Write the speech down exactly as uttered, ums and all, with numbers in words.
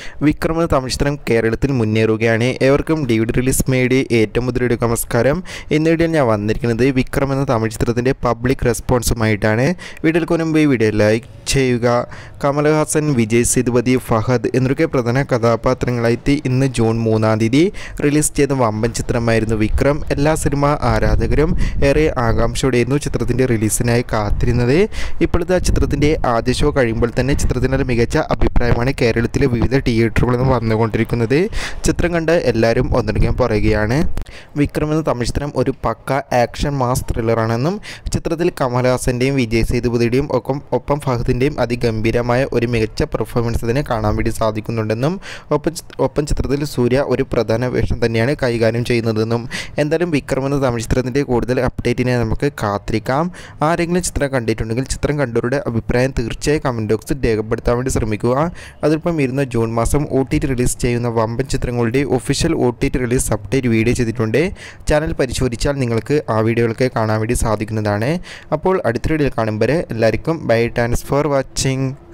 വിക്രം എന്ന തമിഴ് ചിത്രം കേരളത്തിൽ മുന്നേറുകയാണ്. ഏവർക്കും ഡി വി ഡി റിലീസ് മേടി ഏറ്റവും മുതലെടുക്കുക നമസ്കാരം. ഇന്ന് വീഡിയോയിൽ ഞാൻ വന്നിരിക്കുന്നത് വിക്രം എന്ന തമിഴ് ചിത്രത്തിൻ്റെ പബ്ലിക് റെസ്പോൺസുമായിട്ടാണ്. വീഡിയോയിൽ മുൻപ് ഈ വീഡിയോ ലൈക്ക് ചെയ്യുക. കമൽഹാസൻ, വിജയ് സേതുപതി, ഫഹദ് എന്നൊക്കെ പ്രധാന കഥാപാത്രങ്ങളായിട്ട് ഇന്ന് ജൂൺ മൂന്നാം തീയതി റിലീസ് ചെയ്ത വമ്പൻ ചിത്രമായിരുന്നു വിക്രം. എല്ലാ സിനിമാ ആരാധകരും ഏറെ ആകാംക്ഷയോടെയായിരുന്നു ചിത്രത്തിൻ്റെ റിലീസിനായി കാത്തിരുന്നത്. ഇപ്പോഴത്തെ ചിത്രത്തിൻ്റെ ആദ്യ ഷോ കഴിയുമ്പോൾ തന്നെ ചിത്രത്തിനൊരു മികച്ച അഭിപ്രായമാണ് കേരളത്തിലെ വിവിധ തിയേറ്ററുകളിൽ നിന്ന് വന്നുകൊണ്ടിരിക്കുന്നത്. ചിത്രം കണ്ട് എല്ലാവരും ഒന്നടങ്കം പറയുകയാണ്. വിക്രം എന്ന തമിഴ് ചിത്രം ഒരു പക്ക ആക്ഷൻ മാസ് ത്രില്ലറാണെന്നും ചിത്രത്തിൽ കമൽഹാസൻ്റെയും വിജയ് സേതുപതിയുടെയും ഒപ്പം ഒപ്പം ഫഹദിൻ്റെയും അതിഗംഭീരമായ ഒരു മികച്ച പെർഫോമൻസ് ഇതിനെ കാണാൻ വേണ്ടി സാധിക്കുന്നുണ്ടെന്നും ഒപ്പം ഒപ്പം ചിത്രത്തിൽ സൂര്യ ഒരു പ്രധാന വേഷം തന്നെയാണ് കൈകാര്യം ചെയ്യുന്നതെന്നും. എന്തായാലും വിക്രം എന്ന തമിഴ് ചിത്രത്തിൻ്റെ കൂടുതൽ അപ്ഡേറ്റിനെ നമുക്ക് കാത്തിരിക്കാം. ആരെങ്കിലും ചിത്രം കണ്ടിട്ടുണ്ടെങ്കിൽ ചിത്രം കണ്ടവരുടെ അഭിപ്രായം തീർച്ചയായും കമൻറ്റ് ബോക്സിൽ രേഖപ്പെടുത്താൻ വേണ്ടി ശ്രമിക്കുക. അതിപ്പം ഇരുന്ന ജൂൺ മാസം ഒ ടി ടി റിലീസ് ചെയ്യുന്ന വമ്പൻ ചിത്രങ്ങളുടെ official O T T release update video ചെയ്തിട്ടുണ്ട്. ചാനൽ പരിശോധിച്ചാൽ നിങ്ങൾക്ക് ആ വീഡിയോകളൊക്കെ കാണാൻ വേണ്ടി സാധിക്കുന്നതാണ്. അപ്പോൾ അടുത്ത വീഡിയോയിൽ കാണുമ്പോൾ എല്ലാവർക്കും ബൈ. Thanks for watching.